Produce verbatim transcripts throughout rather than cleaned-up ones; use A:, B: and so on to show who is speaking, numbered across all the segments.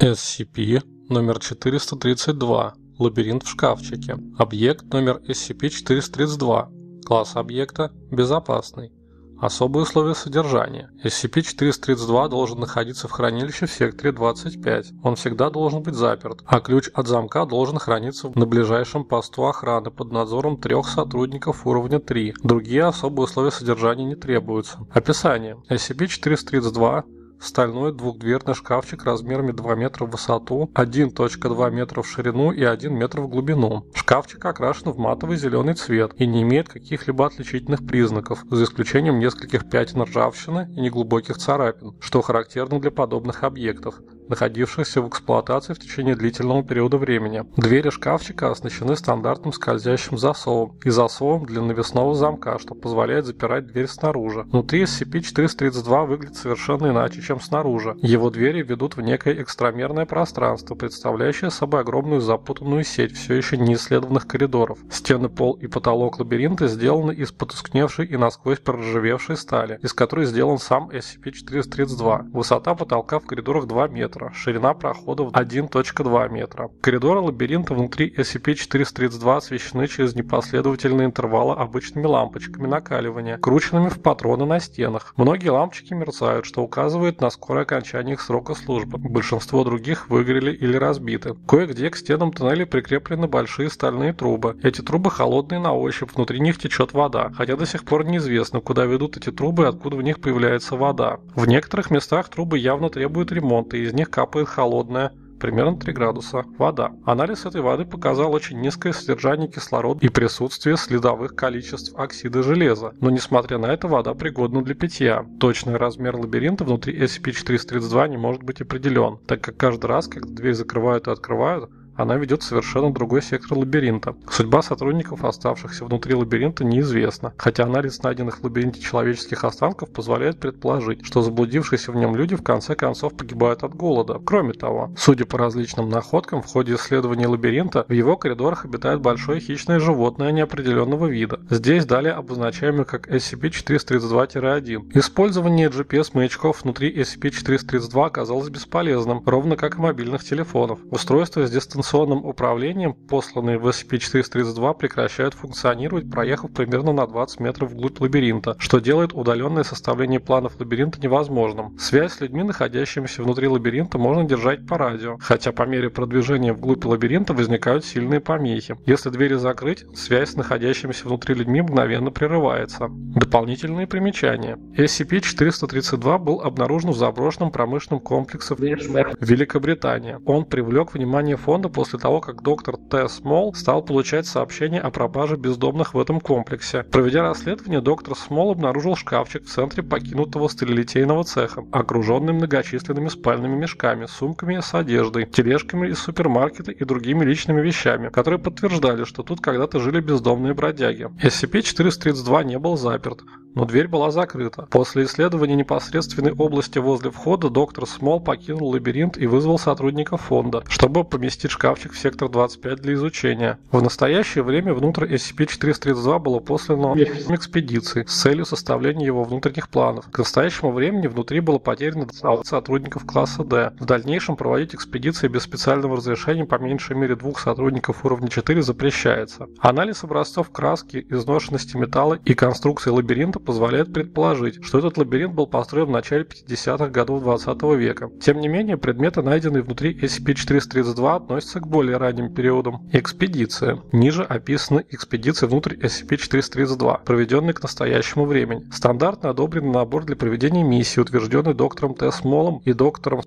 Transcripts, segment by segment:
A: эс си пи номер четыреста тридцать два. Лабиринт в шкафчике. Объект номер эс си пи четыреста тридцать два. Класс объекта безопасный. Особые условия содержания. эс си пи четыреста тридцать два должен находиться в хранилище в секторе двадцать пять. Он всегда должен быть заперт, а ключ от замка должен храниться на ближайшем посту охраны под надзором трех сотрудников уровня три. Другие особые условия содержания не требуются. Описание. эс си пи четыреста тридцать два стальной двухдверный шкафчик размерами два метра в высоту, один целых два метра в ширину и один метр в глубину. Шкафчик окрашен в матовый зеленый цвет и не имеет каких-либо отличительных признаков, за исключением нескольких пятен ржавчины и неглубоких царапин, что характерно для подобных объектов, находившихся в эксплуатации в течение длительного периода времени. Двери шкафчика оснащены стандартным скользящим засовом и засовом для навесного замка, что позволяет запирать дверь снаружи. Внутри эс си пи четыреста тридцать два выглядит совершенно иначе, чем снаружи. Его двери ведут в некое экстрамерное пространство, представляющее собой огромную запутанную сеть все еще неисследованных коридоров. Стены, пол и потолок лабиринта сделаны из потускневшей и насквозь проржавевшей стали, из которой сделан сам эс си пи четыреста тридцать два. Высота потолка в коридорах два метра, ширина прохода один целых два метра. Коридоры лабиринта внутри эс си пи четыреста тридцать два освещены через непоследовательные интервалы обычными лампочками накаливания, крученными в патроны на стенах. Многие лампочки мерцают, что указывает на скорое окончание их срока службы. Большинство других выгорели или разбиты. Кое-где к стенам тоннелей прикреплены большие стальные трубы. Эти трубы холодные на ощупь, внутри них течет вода, хотя до сих пор неизвестно, куда ведут эти трубы и откуда в них появляется вода. В некоторых местах трубы явно требуют ремонта, и из них капает холодная, примерно три градуса, вода. Анализ этой воды показал очень низкое содержание кислорода и присутствие следовых количеств оксида железа, но несмотря на это вода пригодна для питья. Точный размер лабиринта внутри эс си пи четыреста тридцать два не может быть определен, так как каждый раз, когда дверь закрывают и открывают, она ведет в совершенно другой сектор лабиринта. Судьба сотрудников, оставшихся внутри лабиринта, неизвестна, хотя анализ найденных в лабиринте человеческих останков позволяет предположить, что заблудившиеся в нем люди в конце концов погибают от голода. Кроме того, судя по различным находкам, в ходе исследования лабиринта в его коридорах обитает большое хищное животное неопределенного вида. Здесь далее обозначаемое как эс си пи четыреста тридцать два один. Использование джи пи эс-маячков внутри эс си пи четыреста тридцать два оказалось бесполезным, ровно как и мобильных телефонов. Устройство с дистанционным управлением, посланные в эс си пи четыреста тридцать два, прекращают функционировать, проехав примерно на двадцать метров вглубь лабиринта, что делает удаленное составление планов лабиринта невозможным. Связь с людьми, находящимися внутри лабиринта, можно держать по радио, хотя по мере продвижения вглубь лабиринта возникают сильные помехи. Если двери закрыть, связь с находящимися внутри людьми мгновенно прерывается. Дополнительные примечания. эс си пи четыреста тридцать два был обнаружен в заброшенном промышленном комплексе в Великобритании. Он привлек внимание фонда после того, как доктор Т. Смол стал получать сообщения о пропаже бездомных в этом комплексе. Проведя расследование, доктор Смол обнаружил шкафчик в центре покинутого сталелитейного цеха, окруженный многочисленными спальными мешками, сумками с одеждой, тележками из супермаркета и другими личными вещами, которые подтверждали, что тут когда-то жили бездомные бродяги. эс си пи четыреста тридцать два не был заперт, но дверь была закрыта. После исследования непосредственной области возле входа доктор Смол покинул лабиринт и вызвал сотрудников фонда, чтобы поместить шкафчик в сектор двадцать пять для изучения. В настоящее время внутрь эс си пи четыреста тридцать два было послано экспедиции с целью составления его внутренних планов. К настоящему времени внутри было потеряно двадцать сотрудников класса D. В дальнейшем проводить экспедиции без специального разрешения по меньшей мере двух сотрудников уровня четыре запрещается. Анализ образцов краски, изношенности металла и конструкции лабиринта позволяет предположить, что этот лабиринт был построен в начале пятидесятых годов двадцатого века. Тем не менее, предметы, найденные внутри эс си пи четыреста тридцать два, относятся к более ранним периодам. Экспедиция. Ниже описаны экспедиции внутрь эс си пи четыреста тридцать два, проведенные к настоящему времени. Стандартно одобренный набор для проведения миссии, утвержденный доктором Т. Смолом и доктором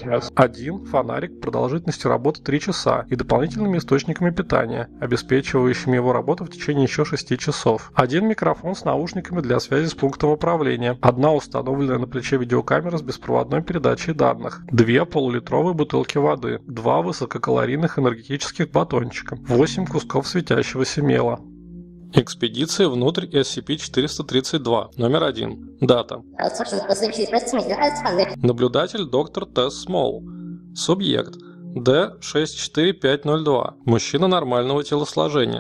A: один фонарик продолжительностью работы три часа и дополнительными источниками питания, обеспечивающими его работу в течение еще шести часов. Один микрофон с наушниками для связи с пунктом управления. Одна установленная на плече видеокамера с беспроводной передачей данных. Две полулитровые бутылки воды. Два высококалорийных энергетических батончика. Восемь кусков светящегося мела. Экспедиция внутрь эс си пи четыреста тридцать два. Номер один. Дата. Наблюдатель доктор Т. Смол. Субъект. Д шесть четыре пять ноль два. Мужчина нормального телосложения.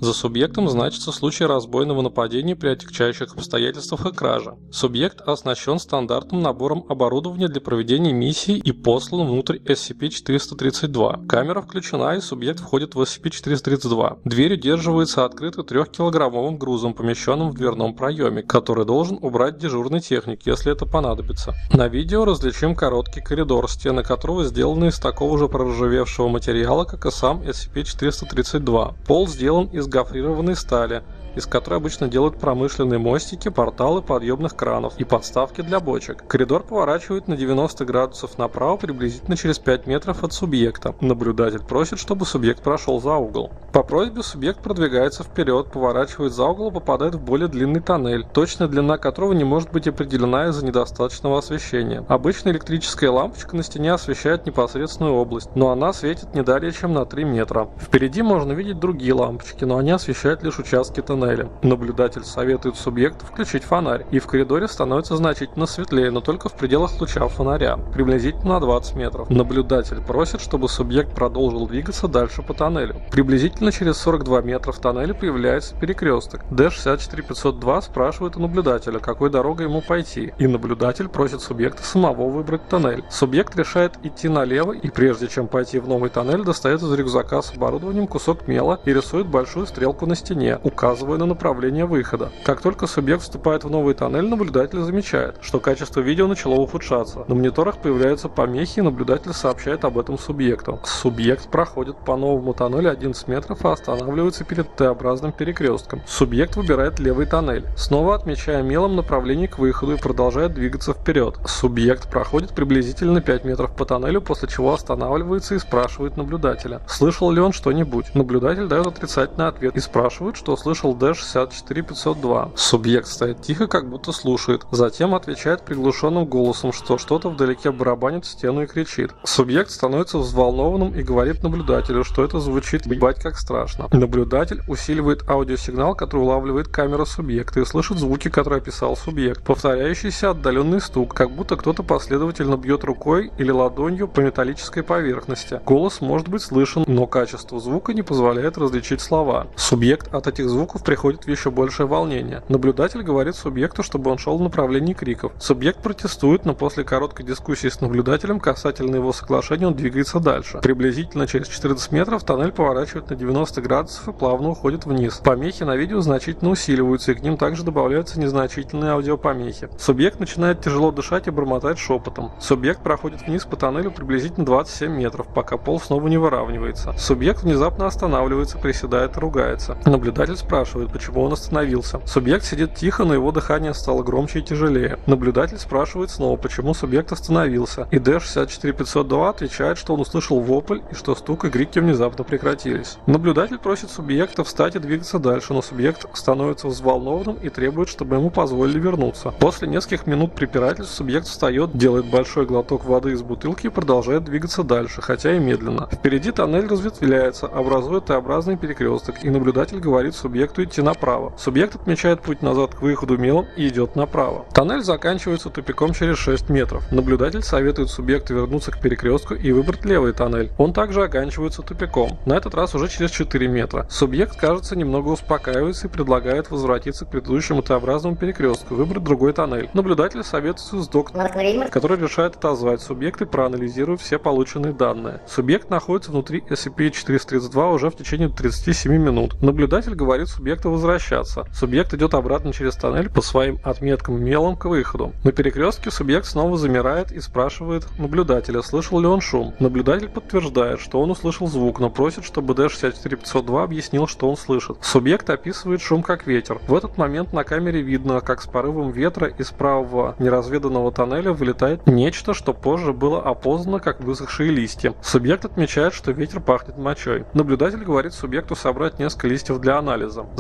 A: За субъектом значится случай разбойного нападения при отягчающих обстоятельствах и краже. Субъект оснащен стандартным набором оборудования для проведения миссии и послан внутрь эс си пи четыреста тридцать два. Камера включена, и субъект входит в эс си пи четыреста тридцать два. Дверь удерживается открытой трехкилограммовым грузом, помещенным в дверном проеме, который должен убрать дежурный техник, если это понадобится. На видео различим короткий коридор, стены которого сделаны из такого же проржавевшего материала, как и сам эс си пи четыреста тридцать два. Пол сделан из гофрированной стали, из которой обычно делают промышленные мостики, порталы подъемных кранов и подставки для бочек. Коридор поворачивает на девяносто градусов направо приблизительно через пять метров от субъекта. Наблюдатель просит, чтобы субъект прошел за угол. По просьбе субъект продвигается вперед, поворачивает за угол и попадает в более длинный тоннель, точная длина которого не может быть определена из-за недостаточного освещения. Обычно электрическая лампочка на стене освещает непосредственную область, но она светит не далее, чем на три метра. Впереди можно видеть другие лампочки, но они освещают лишь участки тоннеля. Наблюдатель советует субъекту включить фонарь, и в коридоре становится значительно светлее, но только в пределах луча фонаря, приблизительно на двадцать метров. Наблюдатель просит, чтобы субъект продолжил двигаться дальше по тоннелю. Приблизительно через сорок два метра в тоннеле появляется перекресток. дэ шестьдесят четыре пятьсот два спрашивает у наблюдателя, какой дорогой ему пойти, и наблюдатель просит субъекта самого выбрать тоннель. Субъект решает идти налево, и прежде чем пойти в новый тоннель, достает из рюкзака с оборудованием кусок мела и рисует большую стрелку на стене, указывая на направление выхода. Как только субъект вступает в новый тоннель, наблюдатель замечает, что качество видео начало ухудшаться. На мониторах появляются помехи, и наблюдатель сообщает об этом субъекту. Субъект проходит по новому тоннелю одиннадцать метров и останавливается перед Т-образным перекрестком. Субъект выбирает левый тоннель, снова отмечая мелом направление к выходу, и продолжает двигаться вперед. Субъект проходит приблизительно пять метров по тоннелю, после чего останавливается и спрашивает наблюдателя, слышал ли он что-нибудь. Наблюдатель дает отрицательный ответ и спрашивает, что слышал дэ шестьдесят четыре пятьсот два. Субъект стоит тихо, как будто слушает. Затем отвечает приглушенным голосом, что что-то вдалеке барабанит в стену и кричит. Субъект становится взволнованным и говорит наблюдателю, что это звучит ебать как страшно. Наблюдатель усиливает аудиосигнал, который улавливает камера субъекта, и слышит звуки, которые описал субъект. Повторяющийся отдаленный стук, как будто кто-то последовательно бьет рукой или ладонью по металлической поверхности. Голос может быть слышен, но качество звука не позволяет различить слова. Субъект от этих звуков приходит в еще большее волнение. Наблюдатель говорит субъекту, чтобы он шел в направлении криков. Субъект протестует, но после короткой дискуссии с наблюдателем касательно его соглашения он двигается дальше. Приблизительно через четырнадцать метров тоннель поворачивает на девяносто градусов и плавно уходит вниз. Помехи на видео значительно усиливаются, и к ним также добавляются незначительные аудиопомехи. Субъект начинает тяжело дышать и бормотать шепотом. Субъект проходит вниз по тоннелю приблизительно двадцать семь метров, пока пол снова не выравнивается. Субъект внезапно останавливается, приседает и ругается. Наблюдатель спрашивает, почему он остановился. Субъект сидит тихо, но его дыхание стало громче и тяжелее. Наблюдатель спрашивает снова, почему субъект остановился. И дэ шестьдесят четыре пятьсот два отвечает, что он услышал вопль и что стук и крики внезапно прекратились. Наблюдатель просит субъекта встать и двигаться дальше, но субъект становится взволнованным и требует, чтобы ему позволили вернуться. После нескольких минут препирательств субъект встает, делает большой глоток воды из бутылки и продолжает двигаться дальше, хотя и медленно. Впереди тоннель разветвляется, образуя Т-образный перекресток, и наблюдатель говорит субъекту идти направо. Субъект отмечает путь назад к выходу мелом и идет направо. Тоннель заканчивается тупиком через шесть метров. Наблюдатель советует субъекту вернуться к перекрестку и выбрать левый тоннель. Он также оканчивается тупиком, на этот раз уже через четыре метра. Субъект, кажется, немного успокаивается и предлагает возвратиться к предыдущему Т-образному перекрестку, выбрать другой тоннель. Наблюдатель советуется с доктором, который решает отозвать субъекта и проанализирует все полученные данные. Субъект находится внутри эс си пи четыреста тридцать два уже в течение тридцати семи минут. Наблюдатель говорит субъекту возвращаться. Субъект идет обратно через тоннель по своим отметкам мелом к выходу. На перекрестке субъект снова замирает и спрашивает наблюдателя, слышал ли он шум. Наблюдатель подтверждает, что он услышал звук, но просит, чтобы дэ шестьдесят четыре пятьсот два объяснил, что он слышит. Субъект описывает шум как ветер. В этот момент на камере видно, как с порывом ветра из правого неразведанного тоннеля вылетает нечто, что позже было опознано как высохшие листья. Субъект отмечает, что ветер пахнет мочой. Наблюдатель говорит субъекту собрать несколько листьев для анализа.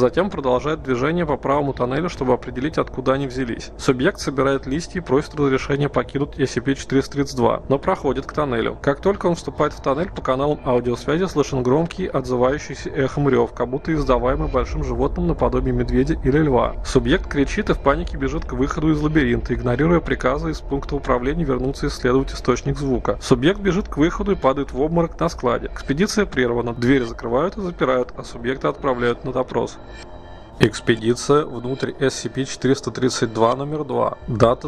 A: Затем продолжает движение по правому тоннелю, чтобы определить, откуда они взялись. Субъект собирает листья и просит разрешения покинуть эс си пи четыреста тридцать два, но проходит к тоннелю. Как только он вступает в тоннель, по каналам аудиосвязи слышен громкий, отзывающийся эхом рев, как будто издаваемый большим животным наподобие медведя или льва. Субъект кричит и в панике бежит к выходу из лабиринта, игнорируя приказы из пункта управления вернуться и исследовать источник звука. Субъект бежит к выходу и падает в обморок на складе. Экспедиция прервана, двери закрывают и запирают, а субъекта отправляют на допрос. Экспедиция внутрь эс си пи четыреста тридцать два номер два. Дата.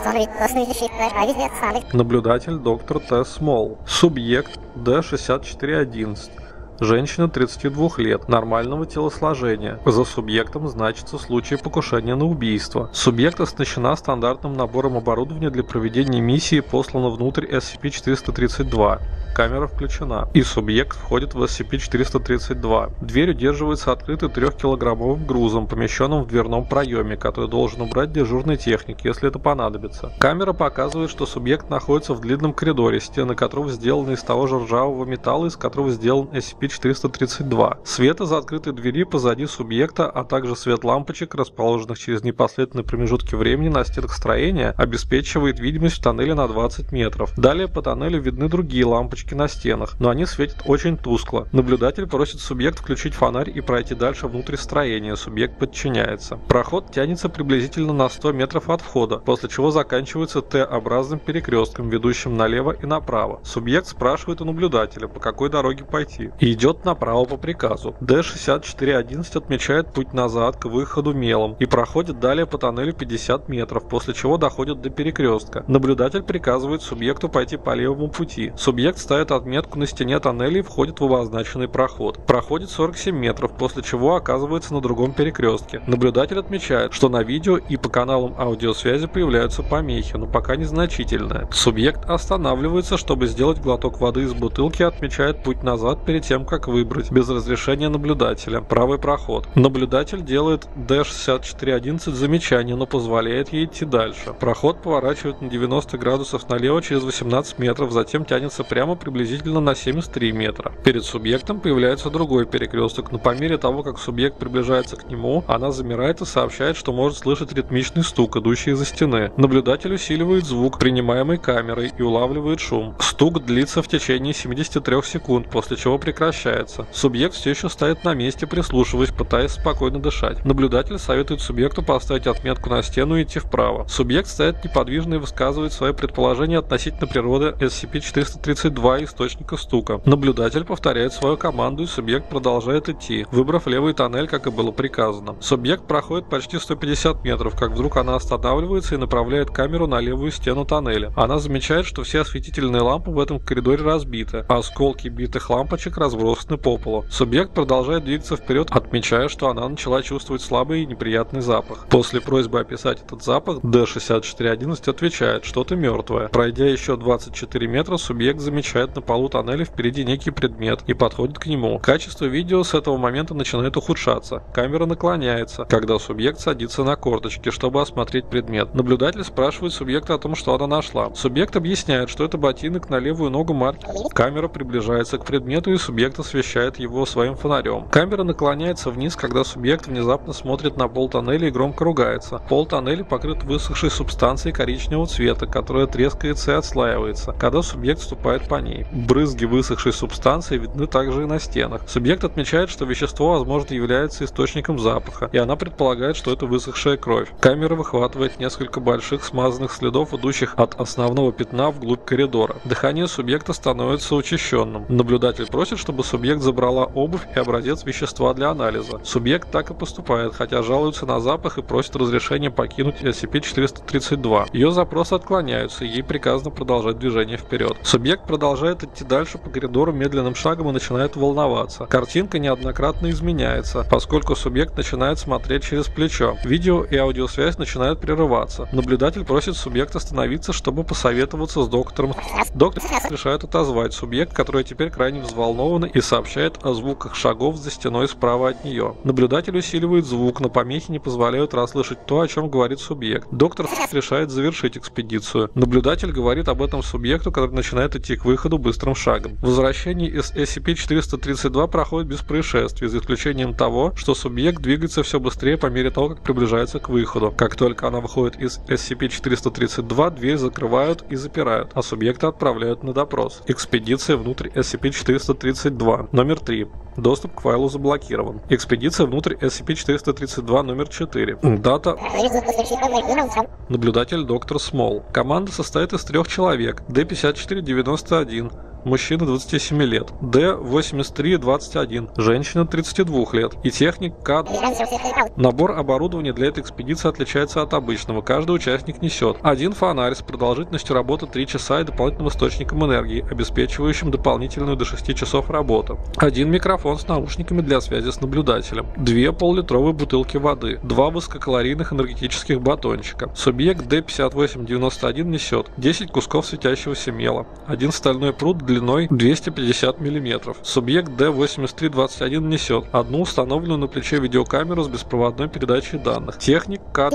A: Наблюдатель доктор Т. Смол. Субъект Д шестьдесят четыре одиннадцать. Женщина тридцати двух лет, нормального телосложения. За субъектом значится случай покушения на убийство. Субъект оснащена стандартным набором оборудования для проведения миссии, послана внутрь эс си пи четыреста тридцать два. Камера включена, и субъект входит в эс си пи четыреста тридцать два. Дверь удерживается открытой трехкилограммовым грузом, помещенным в дверном проеме, который должен убрать дежурный техник, если это понадобится. Камера показывает, что субъект находится в длинном коридоре, стены которого сделаны из того же ржавого металла, из которого сделан эс си пи четыреста тридцать два. Свет из открытой двери позади субъекта, а также свет лампочек, расположенных через непоследовательные промежутки времени на стенах строения, обеспечивает видимость в тоннеле на двадцать метров. Далее по тоннелю видны другие лампочки на стенах, но они светят очень тускло. Наблюдатель просит субъект включить фонарь и пройти дальше внутрь строения. Субъект подчиняется. Проход тянется приблизительно на сто метров от входа, после чего заканчивается Т-образным перекрестком, ведущим налево и направо. Субъект спрашивает у наблюдателя, по какой дороге пойти, и идет направо по приказу. Д шестьдесят четыре одиннадцать отмечает путь назад к выходу мелом и проходит далее по тоннелю пятьдесят метров, после чего доходит до перекрестка. Наблюдатель приказывает субъекту пойти по левому пути. Субъект ставит отметку на стене тоннеля и входит в обозначенный проход. Проходит сорок семь метров, после чего оказывается на другом перекрестке. Наблюдатель отмечает, что на видео и по каналам аудиосвязи появляются помехи, но пока незначительные. Субъект останавливается, чтобы сделать глоток воды из бутылки и отмечает путь назад перед тем, как выбрать, без разрешения наблюдателя, правый проход. Наблюдатель делает Д шестьдесят четыре одиннадцать замечание, но позволяет ей идти дальше. Проход поворачивает на девяносто градусов налево через восемнадцать метров, затем тянется прямо приблизительно на семьдесят три метра. Перед субъектом появляется другой перекресток, но по мере того, как субъект приближается к нему, она замирает и сообщает, что может слышать ритмичный стук, идущий из-за стены. Наблюдатель усиливает звук, принимаемый камерой, и улавливает шум. Стук длится в течение семидесяти трёх секунд, после чего прекращается. Субъект все еще стоит на месте, прислушиваясь, пытаясь спокойно дышать. Наблюдатель советует субъекту поставить отметку на стену и идти вправо. Субъект стоит неподвижно и высказывает свои предположения относительно природы эс си пи четыреста тридцать два и источника стука. Наблюдатель повторяет свою команду, и субъект продолжает идти, выбрав левый тоннель, как и было приказано. Субъект проходит почти сто пятьдесят метров, как вдруг она останавливается и направляет камеру на левую стену тоннеля. Она замечает, что все осветительные лампы в этом коридоре разбиты, а осколки битых лампочек разбросаны по полу. Субъект продолжает двигаться вперед, отмечая, что она начала чувствовать слабый и неприятный запах. После просьбы описать этот запах, Д шестьдесят четыре одиннадцать отвечает: что-то мертвое. Пройдя еще двадцать четыре метра, субъект замечает на полу тоннеля впереди некий предмет и подходит к нему. Качество видео с этого момента начинает ухудшаться. Камера наклоняется, когда субъект садится на корточки, чтобы осмотреть предмет. Наблюдатель спрашивает субъекта о том, что она нашла. Субъект объясняет, что это ботинок на левую ногу марки. Камера приближается к предмету, и субъект освещает его своим фонарем. Камера наклоняется вниз, когда субъект внезапно смотрит на пол тоннеля и громко ругается. Пол тоннеля покрыт высохшей субстанцией коричневого цвета, которая трескается и отслаивается, когда субъект ступает по ней. Брызги высохшей субстанции видны также и на стенах. Субъект отмечает, что вещество, возможно, является источником запаха, и она предполагает, что это высохшая кровь. Камера выхватывает несколько больших смазанных следов, идущих от основного пятна вглубь коридора. Дыхание субъекта становится учащенным. Наблюдатель просит, чтобы субъект забрала обувь и образец вещества для анализа. Субъект так и поступает, хотя жалуется на запах и просит разрешения покинуть эс си пи четыреста тридцать два. Ее запросы отклоняются, и ей приказано продолжать движение вперед. Субъект продолжает идти дальше по коридору медленным шагом и начинает волноваться. Картинка неоднократно изменяется, поскольку субъект начинает смотреть через плечо. Видео и аудиосвязь начинают прерываться. Наблюдатель просит субъекта остановиться, чтобы посоветоваться с доктором. Доктор решает отозвать субъект, который теперь крайне взволнован, и сообщает о звуках шагов за стеной справа от нее. Наблюдатель усиливает звук, но помехи не позволяют расслышать то, о чем говорит субъект. Доктор решает завершить экспедицию. Наблюдатель говорит об этом субъекту, который начинает идти к выходу выходу быстрым шагом. Возвращение из эс си пи четыреста тридцать два проходит без происшествий, за исключением того, что субъект двигается все быстрее по мере того, как приближается к выходу. Как только она выходит из эс си пи четыреста тридцать два, дверь закрывают и запирают, а субъекта отправляют на допрос. Экспедиция внутрь эс си пи четыреста тридцать два. Номер три. Доступ к файлу заблокирован. Экспедиция внутрь эс си пи четыреста тридцать два. Номер четыре. Дата. Наблюдатель доктор Смол. Команда состоит из трех человек. Д пятьдесят четыре девяносто один. Мужчина двадцати семи лет. Д восемьдесят три двадцать один. Женщина тридцати двух лет. И техник К. Набор оборудования для этой экспедиции отличается от обычного. Каждый участник несет один фонарь с продолжительностью работы три часа и дополнительным источником энергии, обеспечивающим дополнительную до шести часов работу. Один микрофон с наушниками для связи с наблюдателем. Две поллитровые бутылки воды. Два высококалорийных энергетических батончика. Субъект Д пятьдесят восемь девяносто один несет десять кусков светящегося мела. Один стальной пруд длиной двести пятьдесят миллиметров. Субъект Д восемьдесят три двадцать один несет одну установленную на плече видеокамеру с беспроводной передачей данных. Техник К.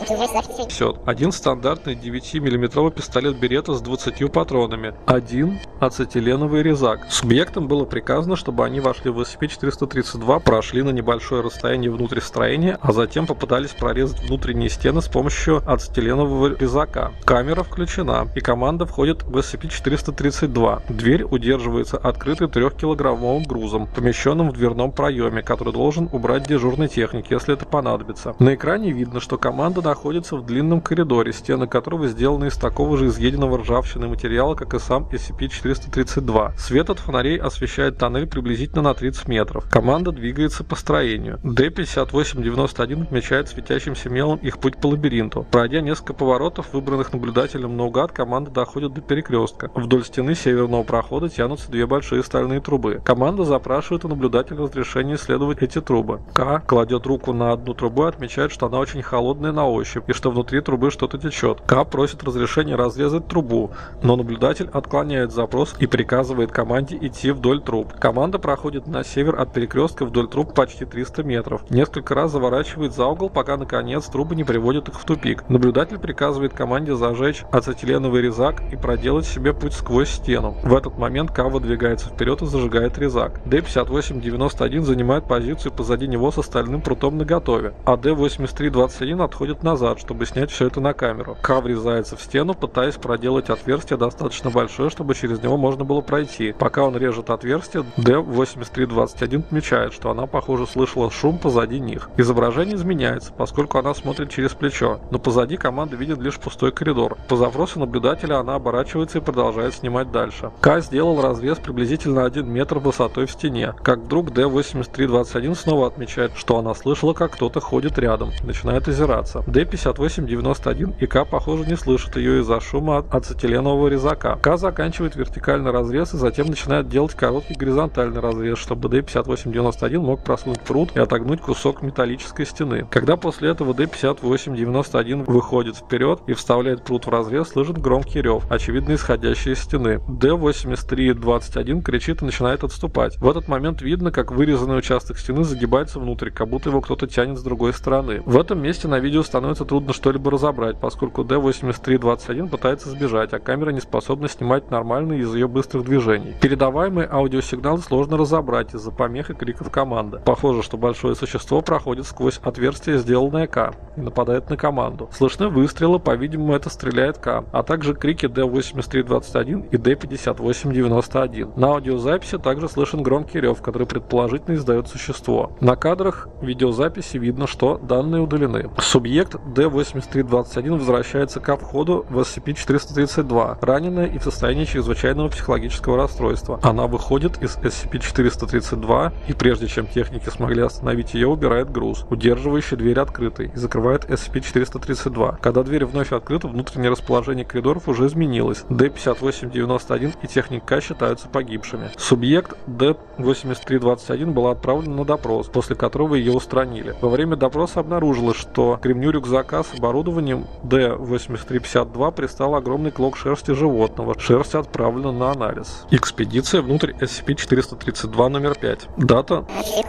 A: несет один стандартный девятимиллиметровый пистолет Беретта с двадцатью патронами. Один ацетиленовый резак. Субъектам было приказано, чтобы они вошли в эс си пи четыреста тридцать два, прошли на небольшое расстояние внутрь строения, а затем попытались прорезать внутренние стены с помощью ацетиленового резака. Камера включена, и команда входит в эс си пи четыреста тридцать два. Дверь удерживается открытой трехкилограммовым грузом, помещенным в дверном проеме, который должен убрать дежурный техник, если это понадобится. На экране видно, что команда находится в длинном коридоре, стены которого сделаны из такого же изъеденного ржавчиной материала, как и сам эс си пи четыреста тридцать два. Свет от фонарей освещает тоннель приблизительно на тридцать метров. Команда двигается по строению. Д пятьдесят восемь девяносто один отмечает светящимся мелом их путь по лабиринту. Пройдя несколько поворотов, выбранных наблюдателем наугад, команда доходит до перекрестка. Вдоль стены северного прохода тянутся две большие стальные трубы. Команда запрашивает у наблюдателя разрешение исследовать эти трубы. К кладет руку на одну трубу и отмечает, что она очень холодная на ощупь и что внутри трубы что-то течет. К просит разрешения разрезать трубу, но наблюдатель отклоняет запрос и приказывает команде идти вдоль труб. Команда проходит на север от перекрестка вдоль труб почти триста метров. Несколько раз заворачивает за угол, пока наконец трубы не приводят их в тупик. Наблюдатель приказывает команде зажечь ацетиленовый резак и проделать себе путь сквозь стену. В этот момент К выдвигается вперед и зажигает резак. Д пятьдесят восемь девяносто один занимает позицию позади него с остальным прутом наготове, а Д восемьдесят три двадцать один отходит назад, чтобы снять все это на камеру. К врезается в стену, пытаясь проделать отверстие достаточно большое, чтобы через него можно было пройти. Пока он режет отверстие, Д восемьдесят три двадцать один отмечает, что она, похоже, слышала шум позади них. Изображение изменяется, поскольку она смотрит через плечо, но позади команда видит лишь пустой коридор. По запросу наблюдателя она оборачивается и продолжает снимать дальше. К сделал разрез приблизительно один метр высотой в стене, как вдруг Д восемьдесят три двадцать один снова отмечает, что она слышала, как кто-то ходит рядом, начинает озираться. Д пятьдесят восемь девяносто один и К, похоже, не слышит ее из-за шума от ацетиленового резака. К заканчивает вертикальный разрез и затем начинает делать короткий горизонтальный разрез, чтобы Д пятьдесят восемь девяносто один мог просунуть прут и отогнуть кусок металлической стены. Когда после этого Д пятьдесят восемь девяносто один выходит вперед и вставляет прут в разрез, слышит громкий рев, очевидно исходящий из стены. Д восемьдесят три двадцать один кричит и начинает отступать. В этот момент видно, как вырезанный участок стены загибается внутрь, как будто его кто-то тянет с другой стороны. В этом месте на видео становится трудно что-либо разобрать, поскольку Д восемьдесят три двадцать один пытается сбежать, а камера не способна снимать нормально из-за ее быстрых движений. Передаваемые аудиосигналы сложно разобрать из-за помех и криков команды. Похоже, что большое существо проходит сквозь отверстие, сделанное К, и нападает на команду. Слышны выстрелы, по-видимому, это стреляет К, а также крики Д восемьдесят три двадцать один и Д пятьдесят восемь девяносто один. На аудиозаписи также слышен громкий рев, который предположительно издает существо. На кадрах видеозаписи видно, что данные удалены. Субъект Д восемьдесят три двадцать один возвращается ко входу в эс си пи четыреста тридцать два, раненая и в состоянии чрезвычайного психологического расстройства. Она выходит из эс си пи четыреста тридцать два и прежде чем техники смогли остановить ее, убирает груз, удерживающий дверь открытой, и закрывает эс си пи четыреста тридцать два. Когда дверь вновь открыта, внутреннее расположение коридоров уже изменилось. Д пятьдесят восемь девяносто один и техник К считаются погибшими. Субъект Д восемьдесят три двадцать один была отправлена на допрос, после которого ее устранили. Во время допроса обнаружилось, что к ремню рюкзака с оборудованием Д восемьдесят три пятьдесят два пристал огромный клок шерсти животного. Шерсть отправлена на анализ. Экспедиция внутрь эс си пи четыреста тридцать два номер пять. Дата.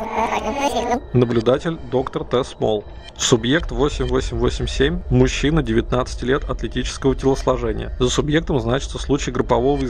A: Наблюдатель доктор Т. Смол. Субъект восемь восемь восемь семь, мужчина девятнадцати лет, атлетического телосложения. За субъектом значится случай группового изнасилования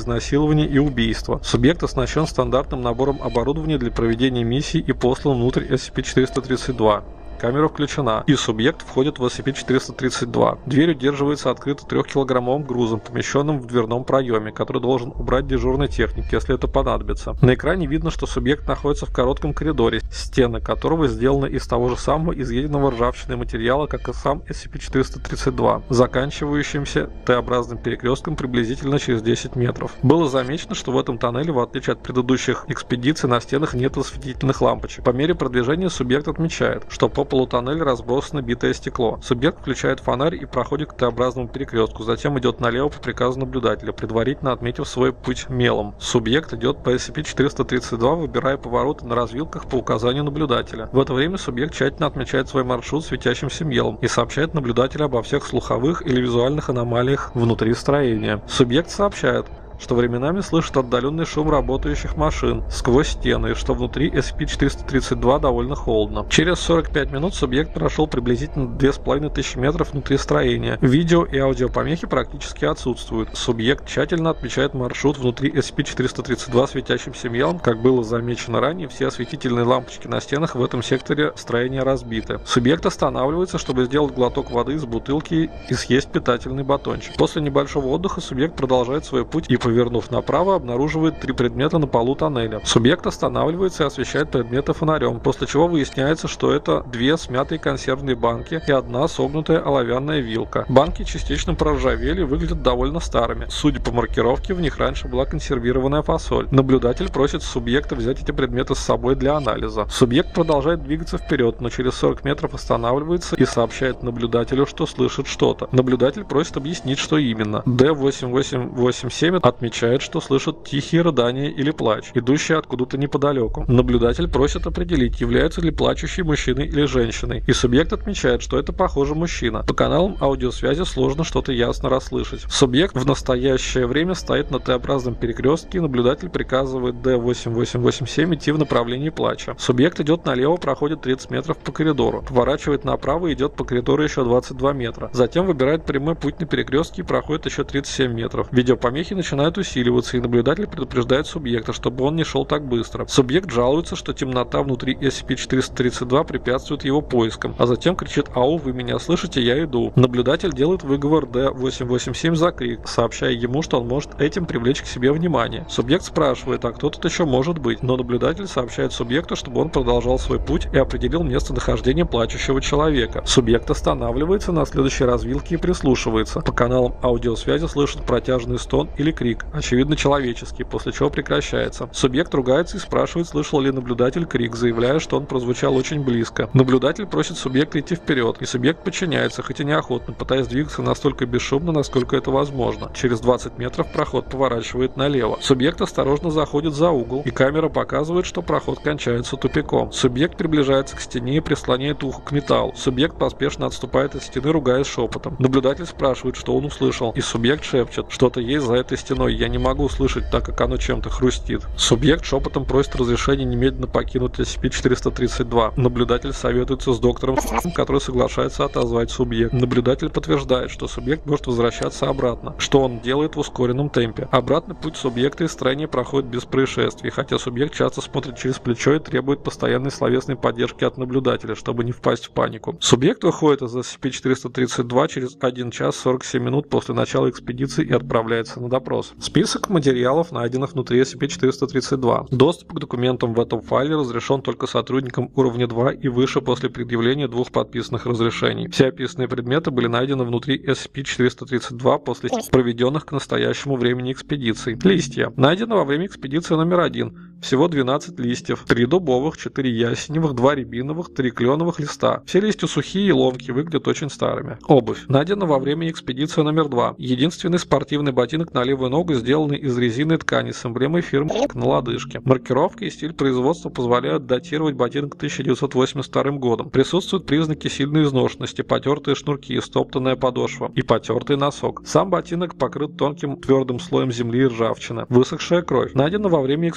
A: изнасилования и убийства. Субъект оснащен стандартным набором оборудования для проведения миссий и послан внутрь эс си пи четыреста тридцать два. Камера включена, и субъект входит в эс си пи четыреста тридцать два. Дверь удерживается открыта трехкилограммовым грузом, помещенным в дверном проеме, который должен убрать дежурный техник, если это понадобится. На экране видно, что субъект находится в коротком коридоре, стены которого сделаны из того же самого изъеденного ржавчиной материала, как и сам эс си пи четыреста тридцать два, заканчивающимся Т-образным перекрестком приблизительно через десять метров. Было замечено, что в этом тоннеле, в отличие от предыдущих экспедиций, на стенах нет осветительных лампочек. По мере продвижения субъект отмечает, что по полу тоннеля разбросано битое стекло. Субъект включает фонарь и проходит к Т-образному перекрестку, затем идет налево по приказу наблюдателя, предварительно отметив свой путь мелом. Субъект идет по эс си пи четыреста тридцать два, выбирая повороты на развилках по указанию наблюдателя. В это время субъект тщательно отмечает свой маршрут светящимся мелом и сообщает наблюдателю обо всех слуховых или визуальных аномалиях внутри строения. Субъект сообщает, что временами слышит отдаленный шум работающих машин сквозь стены, и что внутри эс си пи четыреста тридцать два довольно холодно. Через сорок пять минут субъект прошел приблизительно две с половиной тысячи метров внутри строения. Видео и аудиопомехи практически отсутствуют. Субъект тщательно отмечает маршрут внутри эс си пи четыреста тридцать два светящимся мелом. Как было замечено ранее, все осветительные лампочки на стенах в этом секторе строения разбиты. Субъект останавливается, чтобы сделать глоток воды из бутылки и съесть питательный батончик. После небольшого отдыха субъект продолжает свой путь и, повернув направо, обнаруживает три предмета на полу тоннеля. Субъект останавливается и освещает предметы фонарем, после чего выясняется, что это две смятые консервные банки и одна согнутая оловянная вилка. Банки частично проржавели и выглядят довольно старыми. Судя по маркировке, в них раньше была консервированная фасоль. Наблюдатель просит субъекта взять эти предметы с собой для анализа. Субъект продолжает двигаться вперед, но через сорок метров останавливается и сообщает наблюдателю, что слышит что-то. Наблюдатель просит объяснить, что именно. Д восемь восемь восемь семь отмечает, что слышит тихие рыдания или плач, идущие откуда-то неподалеку. Наблюдатель просит определить, является ли плачущий мужчиной или женщиной, и субъект отмечает, что это, похоже, мужчина. По каналам аудиосвязи сложно что-то ясно расслышать. Субъект в настоящее время стоит на Т-образном перекрестке, и наблюдатель приказывает Д восемь восемь восемь семь идти в направлении плача. Субъект идет налево, проходит тридцать метров по коридору, поворачивает направо и идет по коридору еще двадцать два метра. Затем выбирает прямой путь на перекрестке и проходит еще тридцать семь метров. Видеопомехи начинают усиливаться, и наблюдатель предупреждает субъекта, чтобы он не шел так быстро. Субъект жалуется, что темнота внутри эс си пи четыреста тридцать два препятствует его поискам, а затем кричит: «Ау, вы меня слышите? Я иду». Наблюдатель делает выговор Д восемь восемь семь за крик, сообщая ему, что он может этим привлечь к себе внимание. Субъект спрашивает, а кто тут еще может быть, но наблюдатель сообщает субъекту, чтобы он продолжал свой путь и определил местонахождение плачущего человека. Субъект останавливается на следующей развилке и прислушивается. По каналам аудиосвязи слышит протяжный стон или крик, очевидно человеческий, после чего прекращается. Субъект ругается и спрашивает, слышал ли наблюдатель крик, заявляя, что он прозвучал очень близко. Наблюдатель просит субъекта идти вперед, и субъект подчиняется, хоть и неохотно, пытаясь двигаться настолько бесшумно, насколько это возможно. Через двадцать метров проход поворачивает налево. Субъект осторожно заходит за угол, и камера показывает, что проход кончается тупиком. Субъект приближается к стене и прислоняет ухо к металлу. Субъект поспешно отступает от стены, ругаясь шепотом. Наблюдатель спрашивает, что он услышал, и субъект шепчет: «Что-то есть за этой стеной, я не могу слышать, так как оно чем-то хрустит». Субъект шепотом просит разрешения немедленно покинуть эс си пи четыреста тридцать два. Наблюдатель советуется с доктором, который соглашается отозвать субъект. Наблюдатель подтверждает, что субъект может возвращаться обратно, что он делает в ускоренном темпе. Обратный путь субъекта из строения проходит без происшествий, хотя субъект часто смотрит через плечо и требует постоянной словесной поддержки от наблюдателя, чтобы не впасть в панику. Субъект выходит из эс си пи четыреста тридцать два через один час сорок семь минут после начала экспедиции и отправляется на допрос. Список материалов, найденных внутри эс си пи четыреста тридцать два. Доступ к документам в этом файле разрешен только сотрудникам уровня два и выше после предъявления двух подписанных разрешений. Все описанные предметы были найдены внутри эс си пи четыреста тридцать два после проведенных к настоящему времени экспедиций. Листья. Найдено во время экспедиции номер один. Всего двенадцать листьев. три дубовых, четыре ясеневых, два рябиновых, три кленовых листа. Все листья сухие и ломкие, выглядят очень старыми. Обувь. Найдена во время экспедиции номер два. Единственный спортивный ботинок на левую ногу, сделанный из резиновой ткани с эмблемой фирмы на лодыжке. Маркировка и стиль производства позволяют датировать ботинок тысяча девятьсот восемьдесят вторым годом. Присутствуют признаки сильной изношенности, потертые шнурки, стоптанная подошва и потертый носок. Сам ботинок покрыт тонким твердым слоем земли и ржавчины. Высохшая кровь. Найдена во время экспедиции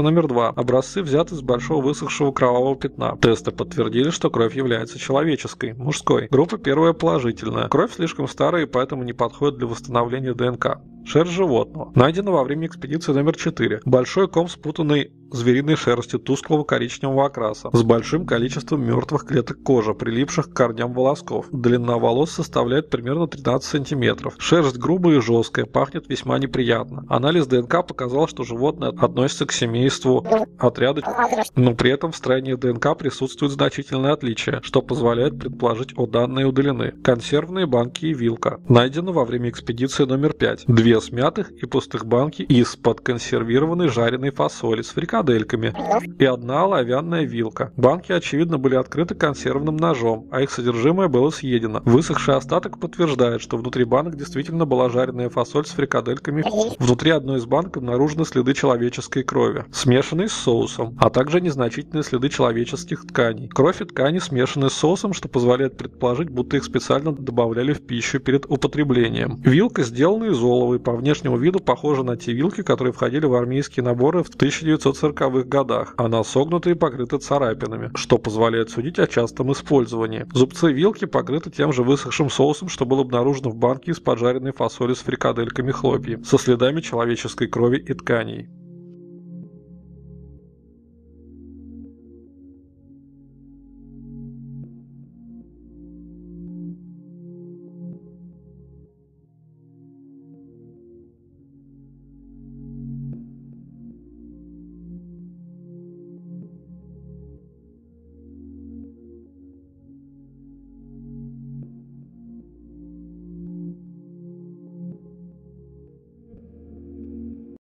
A: номер два. Образцы взяты с большого высохшего кровавого пятна. Тесты подтвердили, что кровь является человеческой, мужской. Группа первая положительная. Кровь слишком старая и поэтому не подходит для восстановления ДНК. Шерсть животного. Найдено во время экспедиции номер четыре. Большой ком спутанной звериной шерсти тусклого коричневого окраса с большим количеством мертвых клеток кожи, прилипших к корням волосков. Длина волос составляет примерно тринадцать сантиметров. Шерсть грубая и жесткая, пахнет весьма неприятно. Анализ ДНК показал, что животное относится к семейству отряда, но при этом в строении ДНК присутствует значительное отличие, что позволяет предположить, о данные удалены. Консервные банки и вилка. Найдено во время экспедиции номер пять. Две смятых и пустых банки из-под консервированной жареной фасоли с фрикадельками и одна оловянная вилка. Банки, очевидно, были открыты консервным ножом, а их содержимое было съедено. Высохший остаток подтверждает, что внутри банок действительно была жареная фасоль с фрикадельками. Внутри одной из банок обнаружены следы человеческой крови, смешанные с соусом, а также незначительные следы человеческих тканей. Кровь и ткани смешаны с соусом, что позволяет предположить, будто их специально добавляли в пищу перед употреблением. Вилка сделана из олова, по внешнему виду похожа на те вилки, которые входили в армейские наборы в тысяча девятьсот сороковых годах. Она согнута и покрыта царапинами, что позволяет судить о частом использовании. Зубцы вилки покрыты тем же высохшим соусом, что было обнаружено в банке из поджаренной фасоли с фрикадельками хлопьев, со следами человеческой крови и тканей.